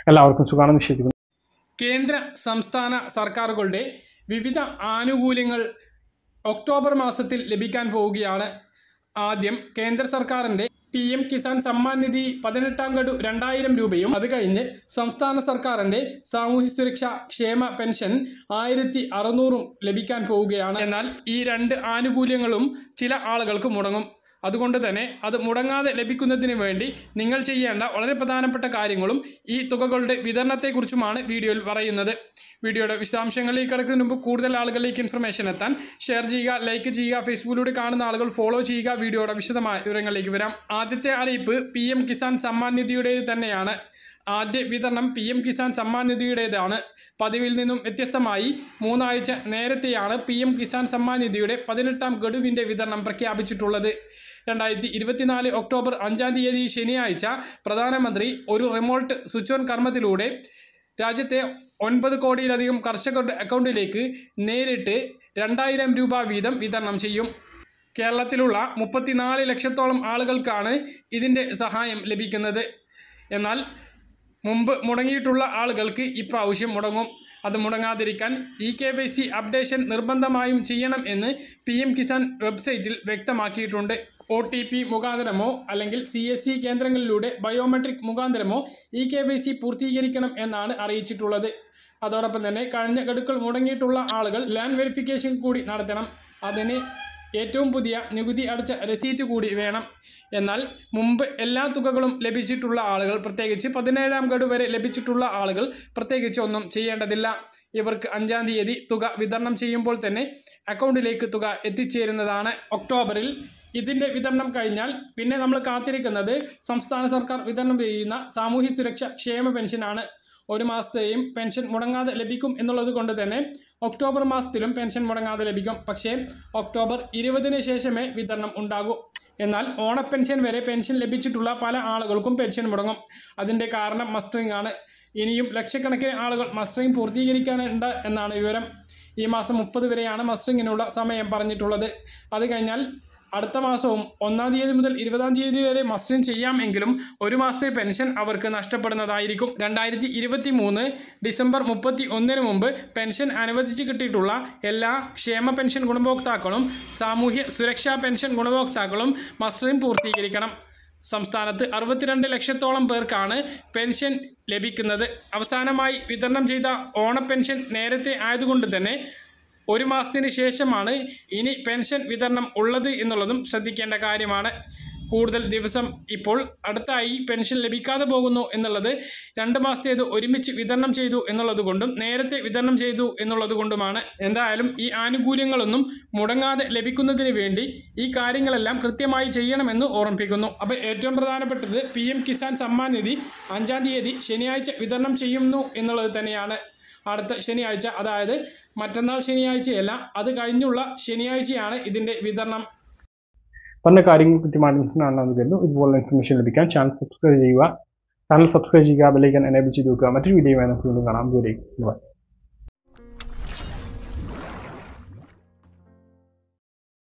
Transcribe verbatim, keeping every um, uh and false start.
എല്ലാവർക്കും സുഖമാണെന്ന് വിശ്വസിക്കുന്നു. കേന്ദ്ര സംസ്ഥാന സർക്കാരുകളുടെ വിവിധ ആനുകൂല്യങ്ങൾ ഒക്ടോബർ മാസത്തിൽ ലഭിക്കാൻ പോവുകയാണ്. ആദ്യം കേന്ദ്ര സർക്കാരിൻ്റെ പി എം കിസാൻ സമ്മാൻ നിധി പതിനെട്ടാം ഗഡു രണ്ടായിരം രൂപയും അത് കഴിഞ്ഞ് സംസ്ഥാന സർക്കാരിൻ്റെ സാമൂഹ്യ സുരക്ഷാ ക്ഷേമ പെൻഷൻ ആയിരത്തി അറുന്നൂറും ലഭിക്കാൻ പോവുകയാണ്. എന്നാൽ ഈ രണ്ട് ആനുകൂല്യങ്ങളും ചില ആളുകൾക്ക് മുടങ്ങും. അതുകൊണ്ട് തന്നെ അത് മുടങ്ങാതെ ലഭിക്കുന്നതിന് വേണ്ടി നിങ്ങൾ ചെയ്യേണ്ട വളരെ പ്രധാനപ്പെട്ട കാര്യങ്ങളും ഈ തുകകളുടെ വിതരണത്തെക്കുറിച്ചുമാണ് വീഡിയോയിൽ പറയുന്നത്. വീഡിയോയുടെ വിശദാംശങ്ങളിലേക്ക് കടക്കുന്നതിന് മുമ്പ് കൂടുതൽ ആളുകളിലേക്ക് ഇൻഫർമേഷൻ എത്താൻ ഷെയർ ചെയ്യുക, ലൈക്ക് ചെയ്യുക, ഫേസ്ബുക്കിലൂടെ കാണുന്ന ആളുകൾ ഫോളോ ചെയ്യുക. വീഡിയോയുടെ വിശദമായ വിവരങ്ങളിലേക്ക് വരാം. ആദ്യത്തെ അറിയിപ്പ് പി എം കിസാൻ സമ്മാൻ നിധിയുടേത് തന്നെയാണ്. ആദ്യ വിതരണം പി എം കിസാൻ സമ്മാൻ നിധിയുടേതാണ്. പതിവിൽ നിന്നും വ്യത്യസ്തമായി മൂന്നാഴ്ച നേരത്തെയാണ് പി എം കിസാൻ സമ്മാൻ നിധിയുടെ പതിനെട്ടാം ഗഡുവിൻ്റെ വിതരണം പ്രഖ്യാപിച്ചിട്ടുള്ളത്. രണ്ടായിരത്തി ഇരുപത്തിനാല് ഒക്ടോബർ അഞ്ചാം തീയതി ശനിയാഴ്ച പ്രധാനമന്ത്രി ഒരു റിമോട്ട് സ്വിച്ച് ഓൺ കർമ്മത്തിലൂടെ രാജ്യത്തെ ഒൻപത് കോടിയിലധികം കർഷകരുടെ അക്കൗണ്ടിലേക്ക് നേരിട്ട് രണ്ടായിരം രൂപ വീതം വിതരണം ചെയ്യും. കേരളത്തിലുള്ള മുപ്പത്തിനാല് ലക്ഷത്തോളം ആളുകൾക്കാണ് ഇതിൻ്റെ സഹായം ലഭിക്കുന്നത്. എന്നാൽ മുമ്പ് മുടങ്ങിയിട്ടുള്ള ആളുകൾക്ക് ഇപ്രാവശ്യം മുടങ്ങും. അത് മുടങ്ങാതിരിക്കാൻ E K Y C updation നിർബന്ധമായും ചെയ്യണം എന്ന് പി എം കിസാൻ വെബ്സൈറ്റിൽ വ്യക്തമാക്കിയിട്ടുണ്ട്. ഒ ടി പി മുഖാന്തരമോ അല്ലെങ്കിൽ സി എസ് സി കേന്ദ്രങ്ങളിലൂടെ ബയോമെട്രിക് മുഖാന്തരമോ ഇ കെ വൈ സി പൂർത്തീകരിക്കണം എന്നാണ് അറിയിച്ചിട്ടുള്ളത്. അതോടൊപ്പം തന്നെ കഴിഞ്ഞ ഗഡുക്കൾ മുടങ്ങിയിട്ടുള്ള ആളുകൾ ലാൻഡ് വെരിഫിക്കേഷൻ കൂടി നടത്തണം. അതിന് ഏറ്റവും പുതിയ നികുതി അടച്ച രസീറ്റ് കൂടി വേണം. എന്നാൽ മുമ്പ് എല്ലാ തുകകളും ലഭിച്ചിട്ടുള്ള ആളുകൾ, പ്രത്യേകിച്ച് പതിനേഴാം ഗഡു വരെ ലഭിച്ചിട്ടുള്ള ആളുകൾ പ്രത്യേകിച്ച് ഒന്നും ചെയ്യേണ്ടതില്ല. ഇവർക്ക് അഞ്ചാം തീയതി തുക വിതരണം ചെയ്യുമ്പോൾ തന്നെ അക്കൗണ്ടിലേക്ക് തുക എത്തിച്ചേരുന്നതാണ്. ഒക്ടോബറിൽ ഇതിൻ്റെ വിതരണം കഴിഞ്ഞാൽ പിന്നെ നമ്മൾ കാത്തിരിക്കുന്നത് സംസ്ഥാന സർക്കാർ വിതരണം ചെയ്യുന്ന സാമൂഹ്യ സുരക്ഷ ക്ഷേമ പെൻഷനാണ്. ഒരു മാസത്തെയും പെൻഷൻ മുടങ്ങാതെ ലഭിക്കും എന്നുള്ളത് കൊണ്ട് തന്നെ ഒക്ടോബർ മാസത്തിലും പെൻഷൻ മുടങ്ങാതെ ലഭിക്കും. പക്ഷേ ഒക്ടോബർ ഇരുപതിന് ശേഷമേ വിതരണം ഉണ്ടാകൂ. എന്നാൽ ഓണപ്പെൻഷൻ വരെ പെൻഷൻ ലഭിച്ചിട്ടുള്ള പല ആളുകൾക്കും പെൻഷൻ മുടങ്ങും. അതിൻ്റെ കാരണം മസ്റ്ററിംഗ് ആണ്. ഇനിയും ലക്ഷക്കണക്കിന് ആളുകൾ മസ്റ്ററിംഗ് പൂർത്തീകരിക്കാനുണ്ട് എന്നാണ് വിവരം. ഈ മാസം മുപ്പത് വരെയാണ് മസ്റ്ററിങ്ങിനുള്ള സമയം പറഞ്ഞിട്ടുള്ളത്. അത് കഴിഞ്ഞാൽ അടുത്ത മാസവും ഒന്നാം തീയതി മുതൽ ഇരുപതാം തീയതി വരെ മസ്റ്ററിംഗ് ചെയ്യാം എങ്കിലും ഒരു മാസത്തെ പെൻഷൻ അവർക്ക് നഷ്ടപ്പെടുന്നതായിരിക്കും. രണ്ടായിരത്തി ഇരുപത്തി മൂന്ന് ഡിസംബർ മുപ്പത്തി ഒന്നിന് മുമ്പ് പെൻഷൻ അനുവദിച്ച് കിട്ടിയിട്ടുള്ള എല്ലാ ക്ഷേമ പെൻഷൻ ഗുണഭോക്താക്കളും സാമൂഹ്യ സുരക്ഷാ പെൻഷൻ ഗുണഭോക്താക്കളും മസ്റ്ററിംഗ് പൂർത്തീകരിക്കണം. സംസ്ഥാനത്ത് അറുപത്തിരണ്ട് ലക്ഷത്തോളം പേർക്കാണ് പെൻഷൻ ലഭിക്കുന്നത്. അവസാനമായി വിതരണം ചെയ്ത ഓണപ്പെൻഷൻ നേരത്തെ ആയതുകൊണ്ട് തന്നെ ഒരു മാസത്തിന് ശേഷമാണ് ഇനി പെൻഷൻ വിതരണം ഉള്ളത് എന്നുള്ളതും ശ്രദ്ധിക്കേണ്ട കാര്യമാണ്. കൂടുതൽ ദിവസം ഇപ്പോൾ അടുത്തായി പെൻഷൻ ലഭിക്കാതെ പോകുന്നു എന്നുള്ളത് രണ്ട് മാസത്തേത് ഒരുമിച്ച് വിതരണം ചെയ്തു എന്നുള്ളത് കൊണ്ടും നേരത്തെ വിതരണം ചെയ്തു എന്നുള്ളത് കൊണ്ടുമാണ്. എന്തായാലും ഈ ആനുകൂല്യങ്ങളൊന്നും മുടങ്ങാതെ ലഭിക്കുന്നതിന് വേണ്ടി ഈ കാര്യങ്ങളെല്ലാം കൃത്യമായി ചെയ്യണമെന്ന് ഓർമ്മിപ്പിക്കുന്നു. അപ്പോൾ ഏറ്റവും പ്രധാനപ്പെട്ടത് പി എം കിസാൻ സമ്മാൻ നിധി അഞ്ചാം തീയതി ശനിയാഴ്ച വിതരണം ചെയ്യുന്നു എന്നുള്ളത് തന്നെയാണ്. അടുത്ത ശനിയാഴ്ച, അതായത് മറ്റന്നാൾ ശനിയാഴ്ചയല്ല, അത് കഴിഞ്ഞുള്ള ശനിയാഴ്ചയാണ് ഇതിൻ്റെ വിതരണം. പറഞ്ഞ കാര്യങ്ങൾ കൃത്യമായി മനസ്സിലാണെന്ന് കരുതുന്നു. ഇതുപോലുള്ള ഇൻഫർമേഷൻ ലഭിക്കാൻ ചാനൽ സബ്സ്ക്രൈബ് ചെയ്യുക. ചാനൽ സബ്സ്ക്രൈബ് ചെയ്യുക, ബെൽ ഐക്കൺ എനേബിൾ ചെയ്ത് വെക്കുക. മറ്റൊരു വീഡിയോ നമുക്ക് വീണ്ടും കാണാം. ദൂരേക്ക്.